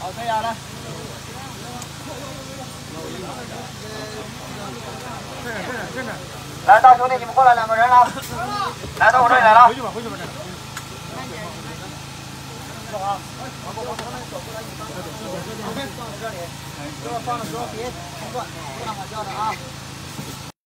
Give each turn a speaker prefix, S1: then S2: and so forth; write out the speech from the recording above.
S1: 好，可以啊，来。来，大兄弟，你们过来2个人了，来到我这里来了。回去吧，回去吧，这。走啊！往过，走过来，你放这里，放在这里，这放的时候别冲断，别让它掉的啊。